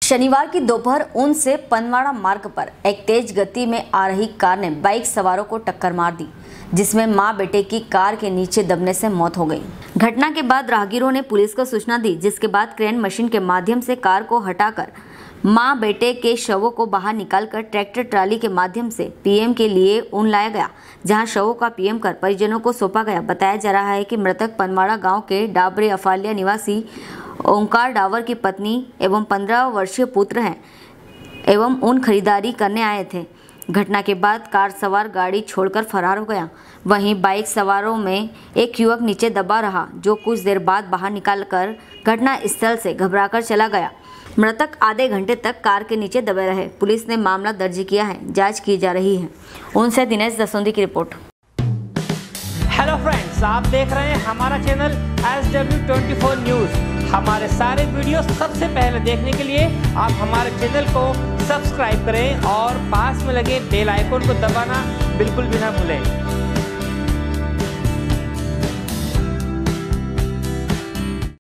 शनिवार की दोपहर ऊन से पनवाड़ा मार्ग पर एक तेज गति में आ रही कार ने बाइक सवारों को टक्कर मार दी, जिसमें मां बेटे की कार के नीचे दबने से मौत हो गई। घटना के बाद राहगीरों ने पुलिस को सूचना दी, जिसके बाद क्रेन मशीन के माध्यम से कार को हटाकर मां बेटे के शवों को बाहर निकालकर ट्रैक्टर ट्राली के माध्यम से पीएम के लिए ऊन लाया गया, जहां शवों का पीएम कर परिजनों को सौंपा गया। बताया जा रहा है कि मृतक पनवाड़ा गांव के डाबरे अफालिया निवासी ओंकार डावर की पत्नी एवं 15 वर्षीय पुत्र हैं एवं ऊन खरीदारी करने आए थे। घटना के बाद कार सवार गाड़ी छोड़कर फरार हो गया। वहीं बाइक सवारों में एक युवक नीचे दबा रहा, जो कुछ देर बाद बाहर निकालकर घटना स्थल से घबराकर चला गया। मृतक आधे घंटे तक कार के नीचे दबे रहे। पुलिस ने मामला दर्ज किया है, जांच की जा रही है। उनसे दिनेश दसोंदी की रिपोर्ट। हेलो फ्रेंड्स, आप देख रहे हैं हमारा चैनल SW24 न्यूज़। हमारे सारे वीडियो सबसे पहले देखने के लिए आप हमारे चैनल को सब्सक्राइब करें और पास में लगे बेल आइकन को दबाना बिल्कुल भी ना भूलें।